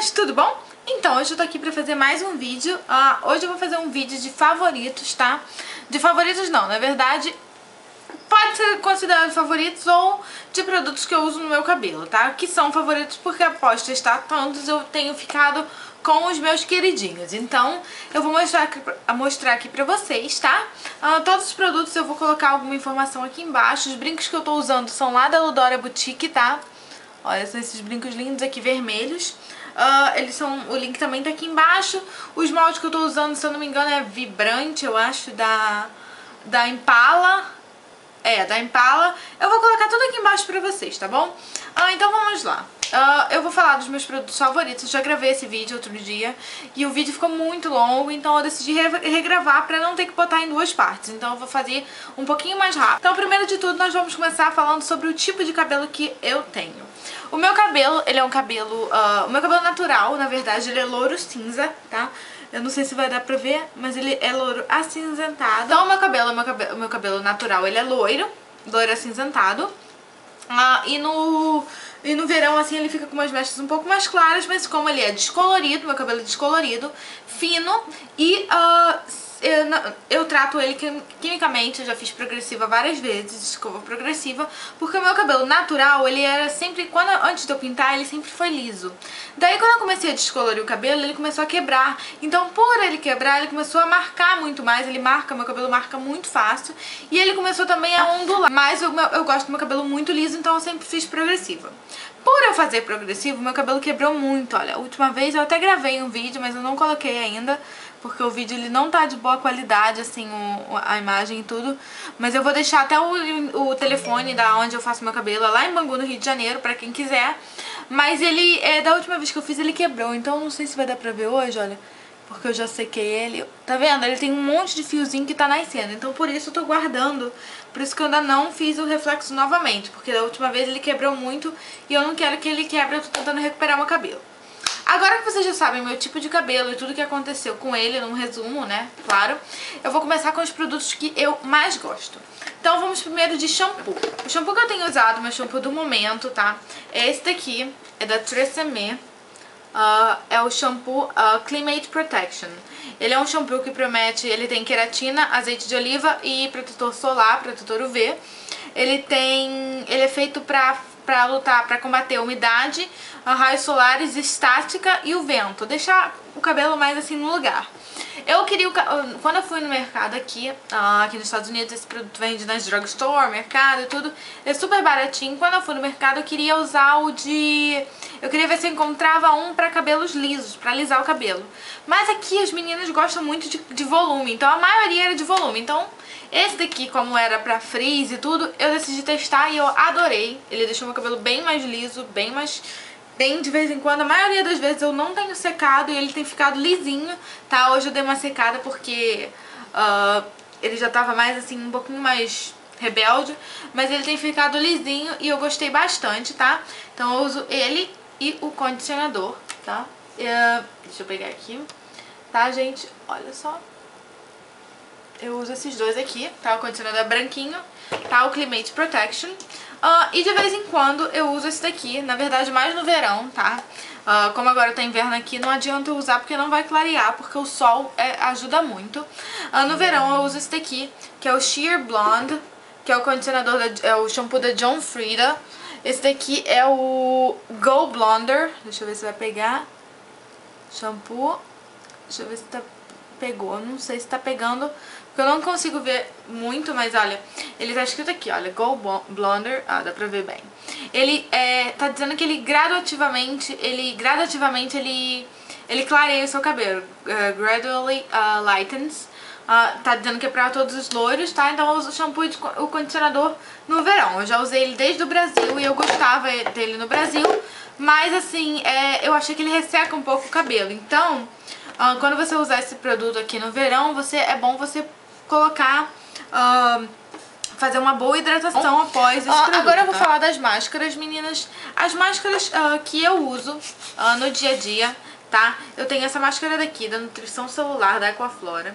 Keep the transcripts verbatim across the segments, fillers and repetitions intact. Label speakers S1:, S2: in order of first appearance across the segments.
S1: meninas, tudo bom? Então, hoje eu tô aqui pra fazer mais um vídeo. uh, Hoje eu vou fazer um vídeo de favoritos, tá? De favoritos não, na verdade pode ser considerado favoritos ou de produtos que eu uso no meu cabelo, tá? Que são favoritos porque após testar tantos eu tenho ficado com os meus queridinhos. Então eu vou mostrar aqui, mostrar aqui pra vocês, tá? Uh, todos os produtos eu vou colocar alguma informação aqui embaixo. Os brincos que eu tô usando são lá da Ludora Boutique, tá? Olha, são esses brincos lindos aqui, vermelhos. Uh, eles são, o link também tá aqui embaixo. O esmalte que eu tô usando, se eu não me engano, é Vibrante, eu acho, da, da Impala. É, da Impala. Eu vou colocar tudo aqui embaixo pra vocês, tá bom? Uh, então vamos lá. Uh, eu vou falar dos meus produtos favoritos. Eu já gravei esse vídeo outro dia e o vídeo ficou muito longo, então eu decidi re regravar pra não ter que botar em duas partes. Então eu vou fazer um pouquinho mais rápido. Então primeiro de tudo nós vamos começar falando sobre o tipo de cabelo que eu tenho. O meu cabelo, ele é um cabelo, uh, o meu cabelo natural, na verdade, ele é louro cinza, tá? Eu não sei se vai dar pra ver, mas ele é louro acinzentado. Então o meu cabelo, o meu cabelo, o meu cabelo natural, ele é loiro, loiro acinzentado. Uh, e no... E no verão, assim, ele fica com umas mechas um pouco mais claras, mas como ele é descolorido, meu cabelo é descolorido, fino, e uh, eu, eu trato ele quimicamente. Eu já fiz progressiva várias vezes, escova progressiva, porque o meu cabelo natural, ele era sempre, quando antes de eu pintar, ele sempre foi liso. Daí, quando eu comecei a descolorir o cabelo, ele começou a quebrar. Então, por ele quebrar, ele começou a marcar muito mais, ele marca, meu cabelo marca muito fácil, e ele começou também a ondular. Mas eu, eu gosto do meu cabelo muito liso, então eu sempre fiz progressiva. Por eu fazer progressivo, meu cabelo quebrou muito, olha. A última vez eu até gravei um vídeo, mas eu não coloquei ainda, porque o vídeo ele não tá de boa qualidade, assim, o, a imagem e tudo. Mas eu vou deixar até o, o telefone da onde eu faço meu cabelo, lá em Bangu, no Rio de Janeiro, pra quem quiser. Mas ele, é, da última vez que eu fiz, ele quebrou, então não sei se vai dar pra ver hoje, olha. Porque eu já sequei ele. Tá vendo? Ele tem um monte de fiozinho que tá nascendo. Então por isso eu tô guardando. Por isso que eu ainda não fiz o reflexo novamente. Porque da última vez ele quebrou muito e eu não quero que ele quebre. Eu tô tentando recuperar meu cabelo. Agora que vocês já sabem o meu tipo de cabelo e tudo que aconteceu com ele, num resumo, né? Claro. Eu vou começar com os produtos que eu mais gosto. Então vamos primeiro de shampoo. O shampoo que eu tenho usado, meu shampoo do momento, tá? É esse daqui. É da Tresemme. Uh, é o shampoo uh, Climate Protection. Ele é um shampoo que promete, ele tem queratina, azeite de oliva e protetor solar, protetor U V. Ele tem, ele é feito pra, pra lutar, pra combater a umidade, uh, raios solares, estática e o vento. Deixar o cabelo mais assim no lugar. Eu queria, quando eu fui no mercado aqui, uh, aqui nos Estados Unidos, esse produto vende nas drugstore, mercado e tudo, é super baratinho. Quando eu fui no mercado eu queria usar o de... Eu queria ver se eu encontrava um pra cabelos lisos, pra alisar o cabelo. Mas aqui as meninas gostam muito de, de volume, então a maioria era de volume. Então esse daqui, como era pra frizz e tudo, eu decidi testar e eu adorei. Ele deixou meu cabelo bem mais liso, bem mais... Bem de vez em quando, a maioria das vezes eu não tenho secado e ele tem ficado lisinho, tá? Hoje eu dei uma secada porque uh, ele já tava mais assim, um pouquinho mais rebelde, mas ele tem ficado lisinho e eu gostei bastante, tá? Então eu uso ele e o condicionador, tá? Uh, deixa eu pegar aqui, tá, gente? Olha só. Eu uso esses dois aqui, tá? O condicionador é branquinho, tá? O Climate Protection. Uh, e de vez em quando eu uso esse daqui, na verdade mais no verão, tá? Uh, como agora tá inverno aqui, não adianta eu usar porque não vai clarear, porque o sol é, ajuda muito. Uh, no verão eu uso esse daqui, que é o Sheer Blonde, que é o condicionador, da, é o shampoo da John Frieda. Esse daqui é o Go Blonder, deixa eu ver se vai pegar. Shampoo, deixa eu ver se tá... pegou, não sei se tá pegando, porque eu não consigo ver muito, mas olha, ele tá escrito aqui, olha, Go Blonder, ah, dá pra ver bem. Ele é, tá dizendo que ele gradativamente, ele gradativamente, ele, ele clareia o seu cabelo, uh, gradually uh, lightens, uh, tá dizendo que é pra todos os loiros, tá? Então eu uso o shampoo e o condicionador no verão. Eu já usei ele desde o Brasil e eu gostava dele no Brasil, mas assim, é, eu achei que ele resseca um pouco o cabelo, então... Uh, quando você usar esse produto aqui no verão, você, é bom você colocar, uh, fazer uma boa hidratação Bom, após esse uh, produto. Agora eu vou tá? falar das máscaras, meninas. As máscaras uh, que eu uso uh, no dia a dia, tá? Eu tenho essa máscara daqui, da Nutrição Celular, da Aquaflora.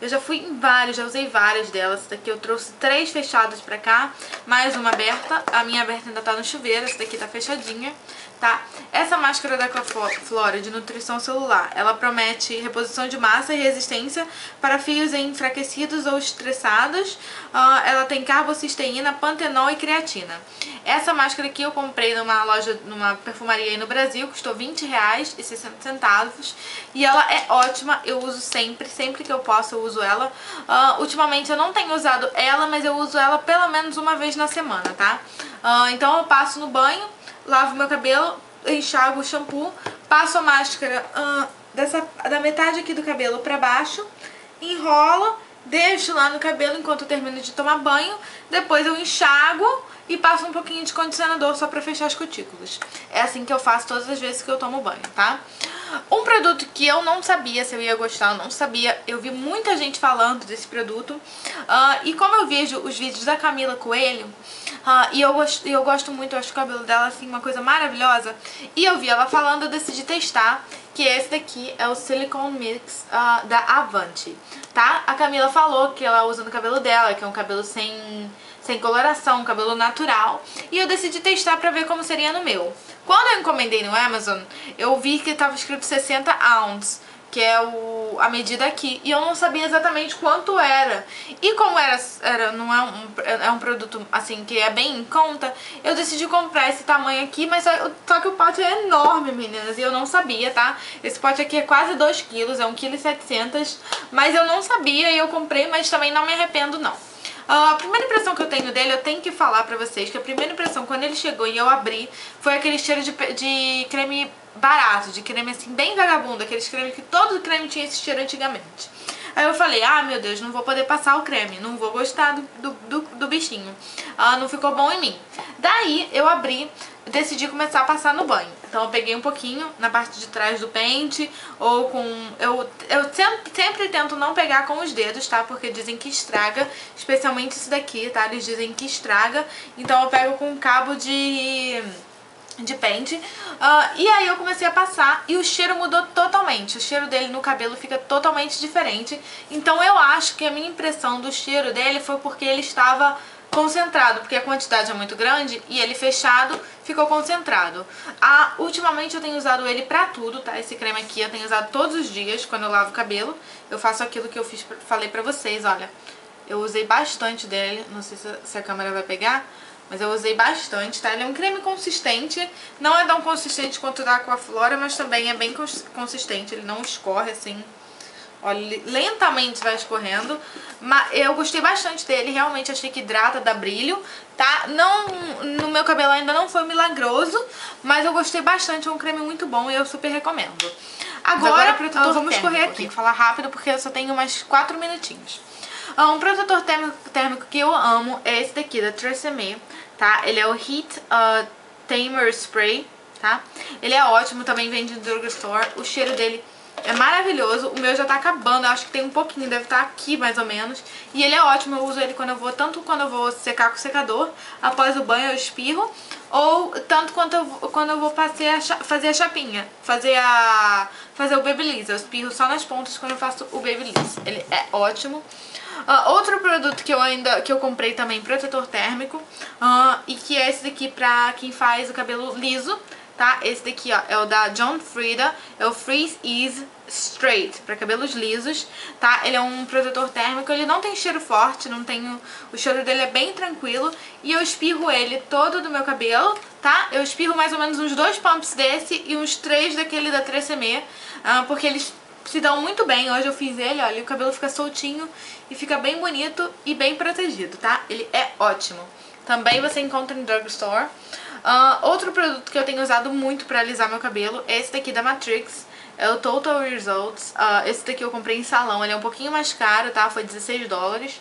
S1: Eu já fui em vários, já usei várias delas. Essa daqui eu trouxe três fechadas pra cá, mais uma aberta. A minha aberta ainda tá no chuveiro, essa daqui tá fechadinha, tá? Essa máscara da Aquaflora de nutrição celular, ela promete reposição de massa e resistência para fios enfraquecidos ou estressados. Uh, ela tem carbocisteína, pantenol e creatina. Essa máscara aqui eu comprei numa loja, numa perfumaria aí no Brasil, custou vinte reais e sessenta centavos. E ela é ótima, eu uso sempre, sempre que eu posso eu uso ela. Uh, ultimamente eu não tenho usado ela, mas eu uso ela pelo menos uma vez na semana, tá? Uh, então eu passo no banho, lavo meu cabelo, enxago o shampoo, passo a máscara uh, dessa, da metade aqui do cabelo pra baixo, enrolo, deixo lá no cabelo enquanto eu termino de tomar banho, depois eu enxago e passo um pouquinho de condicionador só pra fechar as cutículas. É assim que eu faço todas as vezes que eu tomo banho, tá? Um produto que eu não sabia se eu ia gostar, eu não sabia, eu vi muita gente falando desse produto, uh, e como eu vejo os vídeos da Camila Coelho, uh, e eu gosto, eu gosto muito, eu acho o cabelo dela assim uma coisa maravilhosa, e eu vi ela falando, eu decidi testar, que esse daqui é o Silicone Mix uh, da Avanti, tá? A Camila falou que ela usa no cabelo dela, que é um cabelo sem... sem coloração, um cabelo natural, e eu decidi testar pra ver como seria no meu. Quando eu encomendei no Amazon, eu vi que estava escrito sessenta ounces, que é o, a medida aqui, e eu não sabia exatamente quanto era. E como era, era não é um, é um produto assim que é bem em conta, eu decidi comprar esse tamanho aqui, mas só, só que o pote é enorme, meninas, e eu não sabia, tá? Esse pote aqui é quase dois quilos, é um vírgula sete quilos, mas eu não sabia e eu comprei, mas também não me arrependo não. Uh, a primeira impressão que eu tenho dele, eu tenho que falar pra vocês que a primeira impressão quando ele chegou e eu abri foi aquele cheiro de, de creme barato, de creme assim bem vagabundo, aqueles creme que todo creme tinha esse cheiro antigamente. Aí eu falei, ah meu Deus, não vou poder passar o creme, não vou gostar do, do, do, do bichinho, uh, não ficou bom em mim. Daí eu abri, decidi começar a passar no banho. Então eu peguei um pouquinho na parte de trás do pente, ou com... Eu, eu sempre, sempre tento não pegar com os dedos, tá? Porque dizem que estraga, especialmente esse daqui, tá? Eles dizem que estraga, então eu pego com um cabo de... de pente, uh, e aí eu comecei a passar e o cheiro mudou totalmente, o cheiro dele no cabelo fica totalmente diferente, então eu acho que a minha impressão do cheiro dele foi porque ele estava concentrado, porque a quantidade é muito grande e ele fechado ficou concentrado. Ah, ultimamente eu tenho usado ele pra tudo, tá? Esse creme aqui eu tenho usado todos os dias quando eu lavo o cabelo, eu faço aquilo que eu fiz, falei pra vocês, olha, eu usei bastante dele, não sei se a câmera vai pegar, mas eu usei bastante, tá? Ele é um creme consistente, não é tão consistente quanto o da Aquaflora, mas também é bem consistente, ele não escorre assim, olha, lentamente vai escorrendo, mas eu gostei bastante dele, realmente achei que hidrata, dá brilho, tá? Não, no meu cabelo ainda não foi milagroso, mas eu gostei bastante, é um creme muito bom e eu super recomendo. Agora, agora protetor vamos correr aqui, vou falar rápido porque eu só tenho mais quatro minutinhos. Um protetor térmico, térmico que eu amo é esse daqui, da Tresemme, tá? Ele é o Heat uh, Tamer Spray, tá? Ele é ótimo, também vende no drugstore, o cheiro dele é maravilhoso, o meu já tá acabando, eu acho que tem um pouquinho, deve estar aqui mais ou menos. E ele é ótimo, eu uso ele quando eu vou, tanto quando eu vou secar com o secador, após o banho eu espirro, ou tanto quanto eu, quando eu vou fazer a, fazer a chapinha, fazer a fazer o Babyliss, eu espirro só nas pontas quando eu faço o Babyliss. Ele é ótimo. Uh, outro produto que eu ainda que eu comprei também, protetor térmico, uh, e que é esse daqui pra quem faz o cabelo liso, tá? Esse daqui, ó, é o da John Frieda, é o Freeze Ease Straight, pra cabelos lisos, tá? Ele é um protetor térmico, ele não tem cheiro forte, não tem o, o cheiro dele é bem tranquilo, e eu espirro ele todo do meu cabelo, tá? Eu espirro mais ou menos uns dois pumps desse e uns três daquele da Tresemme, uh, porque eles se dão muito bem. Hoje eu fiz ele, olha, o cabelo fica soltinho e fica bem bonito e bem protegido, tá? Ele é ótimo. Também você encontra em drugstore. Uh, outro produto que eu tenho usado muito pra alisar meu cabelo é esse daqui da Matrix. É o Total Results. Uh, esse daqui eu comprei em salão, ele é um pouquinho mais caro, tá? Foi dezesseis dólares.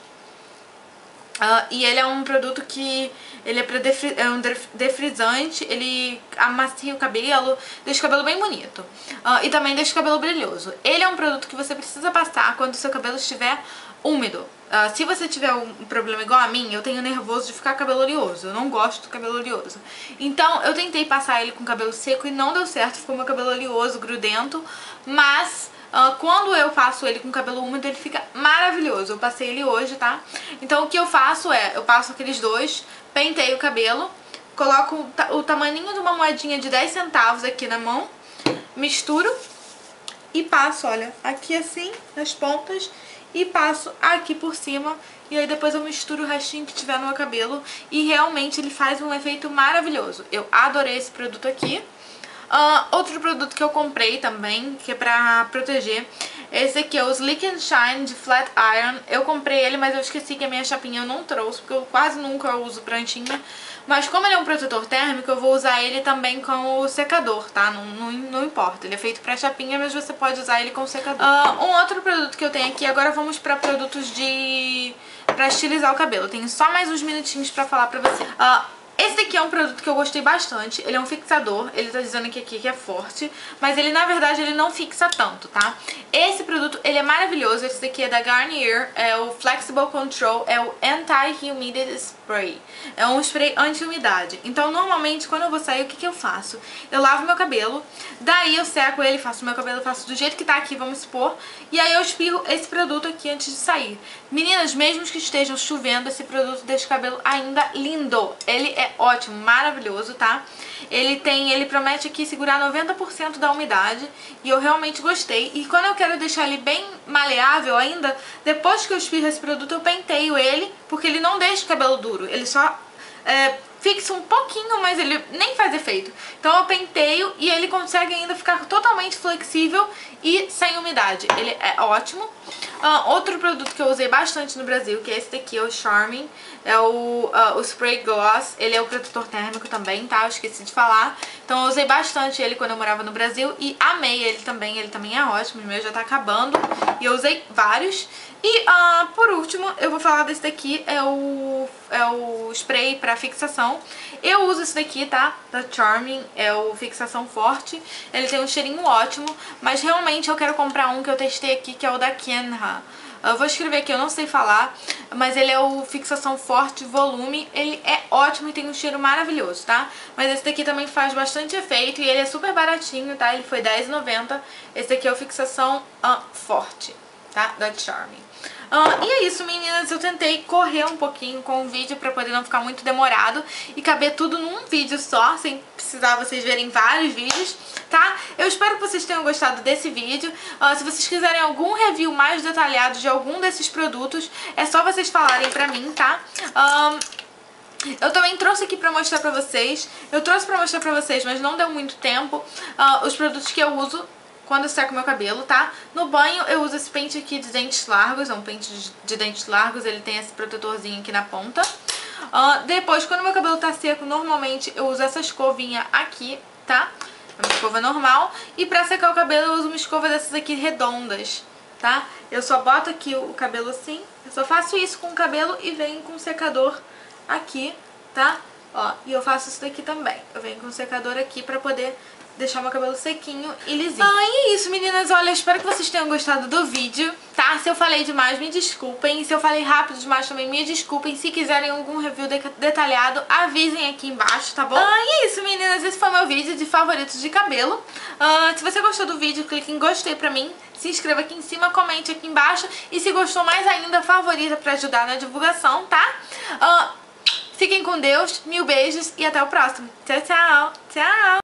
S1: Uh, e ele é um produto que ele é, pra defri é um defrisante, ele amacia o cabelo, deixa o cabelo bem bonito, uh, e também deixa o cabelo brilhoso. Ele é um produto que você precisa passar quando o seu cabelo estiver úmido. Uh, se você tiver um problema igual a mim, eu tenho nervoso de ficar cabelo oleoso, eu não gosto do cabelo oleoso. Então eu tentei passar ele com cabelo seco e não deu certo, ficou meu cabelo oleoso, grudento, mas Uh, quando eu faço ele com cabelo úmido, ele fica maravilhoso. Eu passei ele hoje, tá? Então o que eu faço é, eu passo aqueles dois, penteio o cabelo, coloco o, ta o tamaninho de uma moedinha de dez centavos aqui na mão, misturo e passo, olha, aqui assim, nas pontas, e passo aqui por cima. E aí depois eu misturo o restinho que tiver no meu cabelo e realmente ele faz um efeito maravilhoso. Eu adorei esse produto aqui. Uh, outro produto que eu comprei também, que é pra proteger, esse aqui é o Sleek and Shine de Flat Iron. Eu comprei ele, mas eu esqueci que a minha chapinha eu não trouxe, porque eu quase nunca uso prantinha. Mas como ele é um protetor térmico, eu vou usar ele também com o secador, tá? Não, não, não importa, ele é feito pra chapinha, mas você pode usar ele com o secador. Uh, um outro produto que eu tenho aqui, agora vamos pra produtos de... pra estilizar o cabelo. Eu tenho só mais uns minutinhos pra falar pra você. Uh, Esse daqui é um produto que eu gostei bastante, ele é um fixador, ele tá dizendo aqui, aqui que é forte, mas ele na verdade ele não fixa tanto, tá? Esse produto, ele é maravilhoso, esse daqui é da Garnier, é o Flexible Control, é o Anti-Humidity Spray, é um spray anti-umidade. Então normalmente quando eu vou sair, o que que eu faço? Eu lavo meu cabelo, daí eu seco ele, faço meu cabelo, faço do jeito que tá aqui, vamos supor, e aí eu espirro esse produto aqui antes de sair. Meninas, mesmo que estejam chovendo, esse produto deixa o cabelo ainda lindo, ele é ótimo, maravilhoso, tá? Ele tem, ele promete aqui segurar noventa por cento da umidade e eu realmente gostei. E quando eu quero deixar ele bem maleável ainda, depois que eu espirro esse produto eu penteio ele, porque ele não deixa o cabelo duro, ele só é, fixa um pouquinho, mas ele nem faz efeito. Então eu penteio e ele consegue ainda ficar totalmente flexível e sem umidade. Ele é ótimo. Uh, outro produto que eu usei bastante no Brasil, que é esse daqui, é o Charming, é o, uh, o Spray Gloss. Ele é o protetor térmico também, tá? Eu esqueci de falar. Então eu usei bastante ele quando eu morava no Brasil e amei ele também. Ele também é ótimo, o meu já tá acabando e eu usei vários. E uh, por último, eu vou falar desse daqui, é o, é o spray pra fixação. Eu uso esse daqui, tá? Da Charming, é o fixação forte. Ele tem um cheirinho ótimo, mas realmente eu quero comprar um que eu testei aqui, que é o da Kenha. Eu vou escrever aqui, eu não sei falar, mas ele é o fixação forte volume. Ele é ótimo e tem um cheiro maravilhoso, tá? Mas esse daqui também faz bastante efeito e ele é super baratinho, tá? Ele foi dez reais e noventa centavos. Esse daqui é o fixação uh, forte, tá? Da Charming. Uh, e é isso, meninas, eu tentei correr um pouquinho com o vídeo pra poder não ficar muito demorado e caber tudo num vídeo só, sem precisar vocês verem vários vídeos, tá? Eu espero que vocês tenham gostado desse vídeo. Uh, se vocês quiserem algum review mais detalhado de algum desses produtos, é só vocês falarem pra mim, tá? Um, Eu também trouxe aqui pra mostrar pra vocês, eu trouxe pra mostrar pra vocês, mas não deu muito tempo, uh, os produtos que eu uso quando eu seco meu cabelo, tá? No banho eu uso esse pente aqui de dentes largos, é um pente de dentes largos, ele tem esse protetorzinho aqui na ponta. Uh, depois, quando meu cabelo tá seco, normalmente eu uso essa escovinha aqui, tá? É uma escova normal. E pra secar o cabelo eu uso uma escova dessas aqui redondas, tá? Eu só boto aqui o cabelo assim, eu só faço isso com o cabelo e venho com o secador aqui, tá? Ó, e eu faço isso daqui também. Eu venho com o secador aqui pra poder deixar meu cabelo sequinho e lisinho. Ah, e é isso, meninas. Olha, eu espero que vocês tenham gostado do vídeo, tá? Se eu falei demais, me desculpem. Se eu falei rápido demais também, me desculpem. Se quiserem algum review de detalhado, avisem aqui embaixo, tá bom? Ah, e é isso, meninas. Esse foi meu vídeo de favoritos de cabelo. Ah, se você gostou do vídeo, clique em gostei pra mim. Se inscreva aqui em cima, comente aqui embaixo. E se gostou mais ainda, favorita pra ajudar na divulgação, tá? Ah, fiquem com Deus, mil beijos e até o próximo. Tchau, tchau. Tchau.